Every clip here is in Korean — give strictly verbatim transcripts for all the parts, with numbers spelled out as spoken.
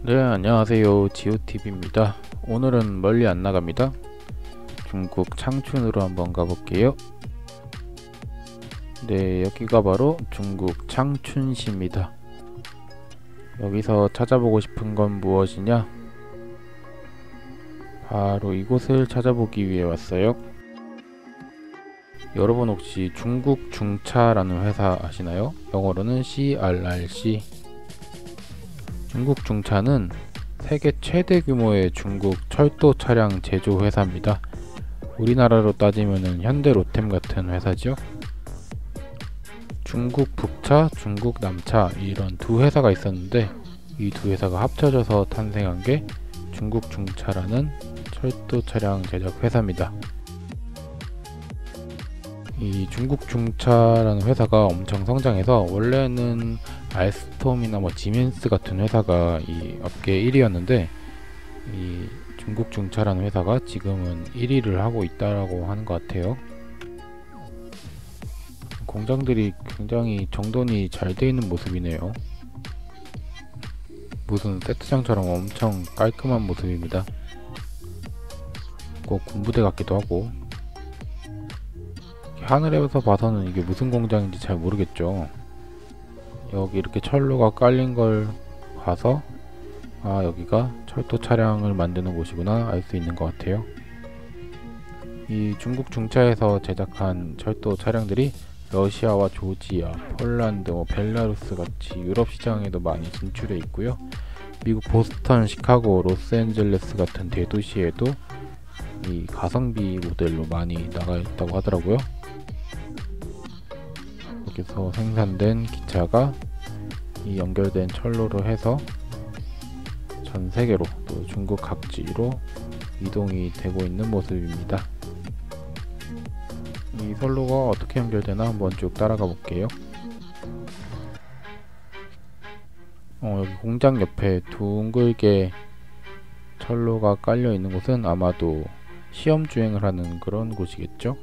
네, 안녕하세요. 지오티비입니다. 오늘은 멀리 안 나갑니다. 중국 창춘으로 한번 가볼게요. 네, 여기가 바로 중국 창춘시입니다. 여기서 찾아보고 싶은 건 무엇이냐? 바로 이곳을 찾아보기 위해 왔어요. 여러분 혹시 중국 중차라는 회사 아시나요? 영어로는 씨알알씨. 중국 중차는 세계 최대 규모의 중국 철도 차량 제조 회사입니다. 우리나라로 따지면 현대 로템 같은 회사죠. 중국 북차, 중국 남차 이런 두 회사가 있었는데 이 두 회사가 합쳐져서 탄생한 게 중국 중차라는 철도 차량 제작 회사입니다. 이 중국 중차라는 회사가 엄청 성장해서 원래는 알스톰이나 뭐 지멘스 같은 회사가 이 업계 일 위였는데 이 중국 중차라는 회사가 지금은 일 위를 하고 있다라고 하는 것 같아요. 공장들이 굉장히 정돈이 잘 되어 있는 모습이네요. 무슨 세트장처럼 엄청 깔끔한 모습입니다. 꼭 군부대 같기도 하고. 하늘에서 봐서는 이게 무슨 공장인지 잘 모르겠죠. 여기 이렇게 철로가 깔린 걸 봐서 아, 여기가 철도 차량을 만드는 곳이구나 알 수 있는 것 같아요. 이 중국 중차에서 제작한 철도 차량들이 러시아와 조지아, 폴란드, 뭐 벨라루스 같이 유럽 시장에도 많이 진출해 있고요. 미국 보스턴, 시카고, 로스앤젤레스 같은 대도시에도 이 가성비 모델로 많이 나가 있다고 하더라고요. 여기서 생산된 기차가 이 연결된 철로로 해서 전 세계로 또 중국 각지로 이동이 되고 있는 모습입니다. 이 선로가 어떻게 연결되나 한번 쭉 따라가 볼게요. 어, 여기 공장 옆에 둥글게 철로가 깔려 있는 곳은 아마도 시험 주행을 하는 그런 곳이겠죠.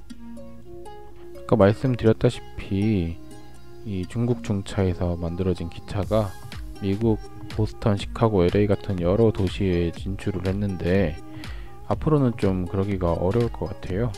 아까 말씀드렸다시피 이 중국 중차에서 만들어진 기차가 미국 보스턴, 시카고, 엘에이 같은 여러 도시에 진출을 했는데 앞으로는 좀 그러기가 어려울 것 같아요.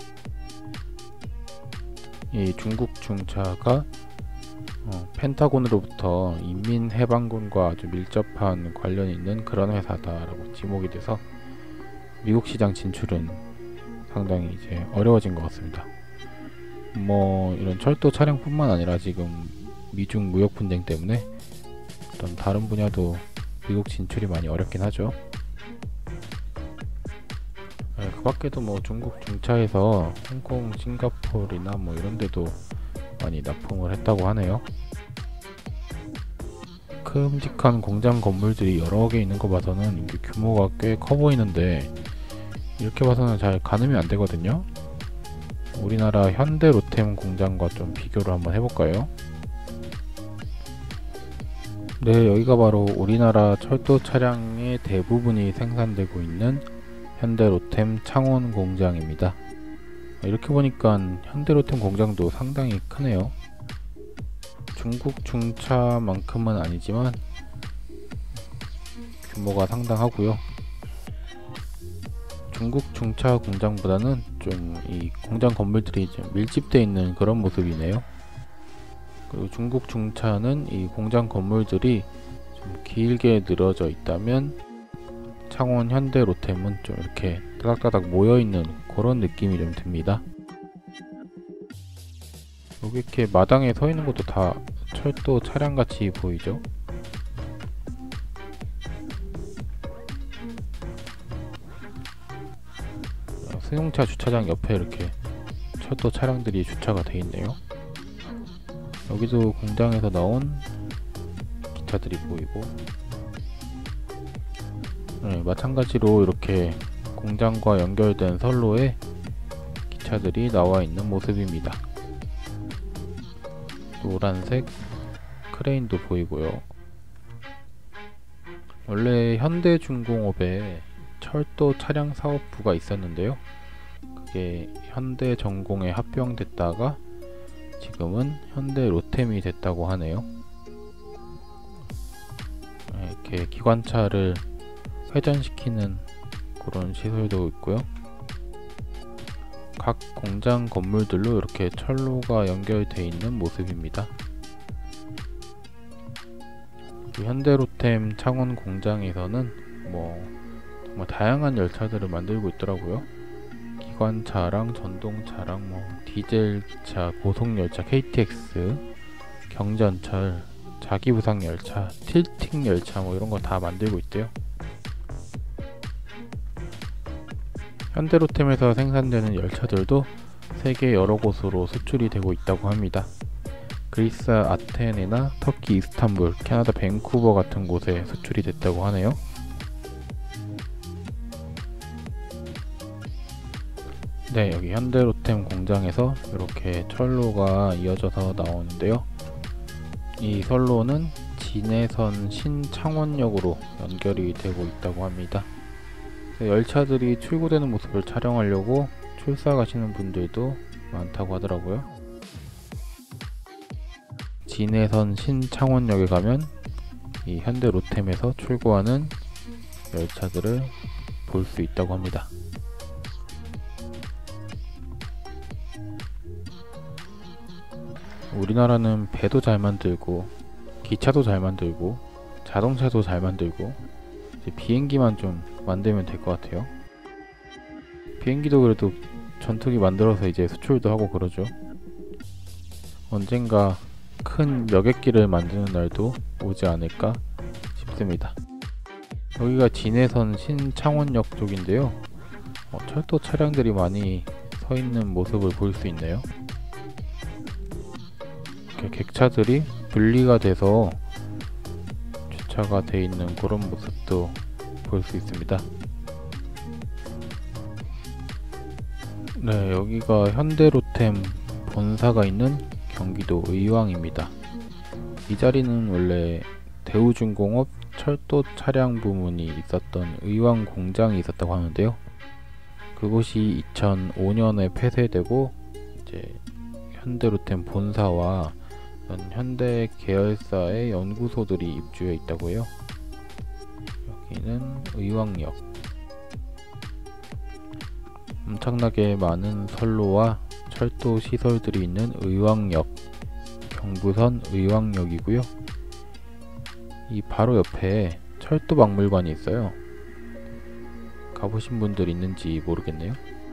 이 중국 중차가 어, 펜타곤으로부터 인민해방군과 아주 밀접한 관련이 있는 그런 회사다라고 지목이 돼서 미국 시장 진출은 상당히 이제 어려워진 것 같습니다. 뭐 이런 철도 차량뿐만 아니라 지금 미중 무역 분쟁 때문에 어떤 다른 분야도 미국 진출이 많이 어렵긴 하죠. 네, 그 밖에도 뭐 중국 중차에서 홍콩, 싱가포르나 뭐 이런 데도 많이 납품을 했다고 하네요. 큼직한 공장 건물들이 여러 개 있는 거 봐서는 이게 규모가 꽤 커 보이는데 이렇게 봐서는 잘 가늠이 안 되거든요. 우리나라 현대 로템 공장과 좀 비교를 한번 해볼까요? 네, 여기가 바로 우리나라 철도 차량의 대부분이 생산되고 있는 현대 로템 창원 공장입니다. 이렇게 보니까 현대 로템 공장도 상당히 크네요. 중국 중차만큼은 아니지만 규모가 상당하고요. 중국 중차 공장보다는 좀 이 공장 건물들이 좀 밀집되어 있는 그런 모습이네요. 그리고 중국 중차는 이 공장 건물들이 좀 길게 늘어져 있다면 창원 현대 로템은 좀 이렇게 따닥따닥 모여있는 그런 느낌이 좀 듭니다. 여기 이렇게 마당에 서 있는 것도 다 철도 차량 같이 보이죠? 승용차 주차장 옆에 이렇게 철도 차량들이 주차가 되어 있네요. 여기도 공장에서 나온 기차들이 보이고, 네, 마찬가지로 이렇게 공장과 연결된 선로에 기차들이 나와 있는 모습입니다. 노란색 크레인도 보이고요. 원래 현대중공업에 철도 차량 사업부가 있었는데요. 그게 현대전공에 합병됐다가 지금은 현대 로템이 됐다고 하네요. 이렇게 기관차를 회전시키는 그런 시설도 있고요. 각 공장 건물들로 이렇게 철로가 연결되어 있는 모습입니다. 현대로템 창원 공장에서는 뭐 정말 다양한 열차들을 만들고 있더라고요. 기관차랑 전동차랑 뭐 디젤 기차, 고속열차, 케이티엑스, 경전철, 자기부상열차, 틸팅 열차 뭐 이런 거 다 만들고 있대요. 현대로템에서 생산되는 열차들도 세계 여러 곳으로 수출이 되고 있다고 합니다. 그리스 아테네나 터키 이스탄불, 캐나다 밴쿠버 같은 곳에 수출이 됐다고 하네요. 네, 여기 현대로템 공장에서 이렇게 철로가 이어져서 나오는데요. 이 선로는 진해선 신창원역으로 연결이 되고 있다고 합니다. 열차들이 출고되는 모습을 촬영하려고 출사 가시는 분들도 많다고 하더라고요. 진해선 신창원역에 가면 이 현대로템에서 출고하는 열차들을 볼 수 있다고 합니다. 우리나라는 배도 잘 만들고 기차도 잘 만들고 자동차도 잘 만들고 이제 비행기만 좀 만들면 될 것 같아요. 비행기도 그래도 전투기 만들어서 이제 수출도 하고 그러죠. 언젠가 큰 여객기를 만드는 날도 오지 않을까 싶습니다. 여기가 진해선 신창원역 쪽인데요. 어, 철도 차량들이 많이 서 있는 모습을 볼 수 있네요. 이렇게 객차들이 분리가 돼서 주차가 돼 있는 그런 모습도 볼 수 있습니다. 네, 여기가 현대로템 본사가 있는 경기도 의왕입니다. 이 자리는 원래 대우중공업 철도 차량 부문이 있었던 의왕 공장이 있었다고 하는데요. 그곳이 이천오 년에 폐쇄되고 이제 현대로템 본사와 현대 계열사의 연구소들이 입주해 있다고 해요. 여기는 의왕역. 엄청나게 많은 선로와 철도 시설들이 있는 의왕역, 경부선 의왕역이고요. 이 바로 옆에 철도 박물관이 있어요. 가보신 분들 있는지 모르겠네요.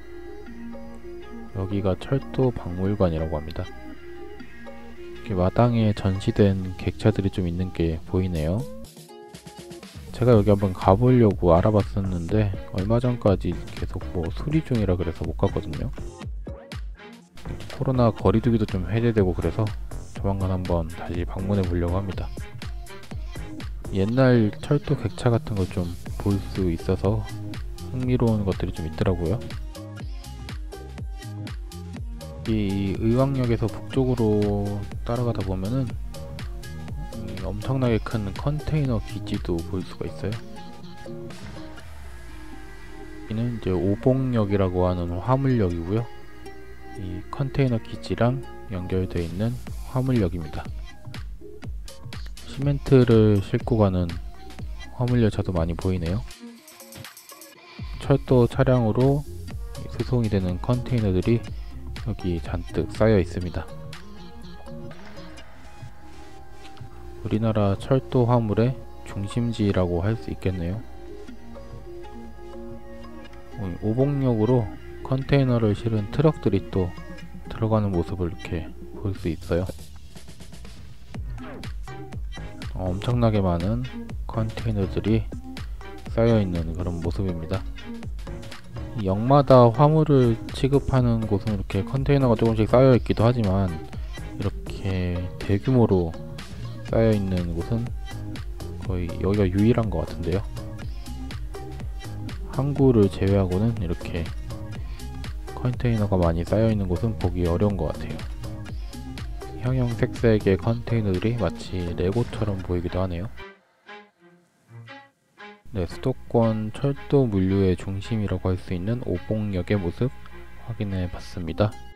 여기가 철도 박물관이라고 합니다. 이렇게 마당에 전시된 객차들이 좀 있는 게 보이네요. 제가 여기 한번 가보려고 알아봤었는데 얼마 전까지 계속 뭐 수리 중이라 그래서 못 갔거든요. 코로나 거리두기도 좀 해제되고 그래서 조만간 한번 다시 방문해 보려고 합니다. 옛날 철도 객차 같은 거 좀 볼 수 있어서 흥미로운 것들이 좀 있더라고요. 이 의왕역에서 북쪽으로 따라가다 보면은 엄청나게 큰 컨테이너 기지도 볼 수가 있어요. 여기는 이제 오봉역이라고 하는 화물역이고요. 이 컨테이너 기지랑 연결되어 있는 화물역입니다. 시멘트를 싣고 가는 화물열차도 많이 보이네요. 철도 차량으로 수송이 되는 컨테이너들이 여기 잔뜩 쌓여 있습니다. 우리나라 철도 화물의 중심지라고 할 수 있겠네요. 오봉역으로 컨테이너를 실은 트럭들이 또 들어가는 모습을 이렇게 볼 수 있어요. 어, 엄청나게 많은 컨테이너들이 쌓여 있는 그런 모습입니다. 이 역마다 화물을 취급하는 곳은 이렇게 컨테이너가 조금씩 쌓여 있기도 하지만 이렇게 대규모로 쌓여 있는 곳은 거의 여기가 유일한 것 같은데요. 항구를 제외하고는 이렇게 컨테이너가 많이 쌓여 있는 곳은 보기 어려운 것 같아요. 형형색색의 컨테이너들이 마치 레고처럼 보이기도 하네요. 네, 수도권 철도 물류의 중심이라고 할 수 있는 오봉역의 모습 확인해 봤습니다.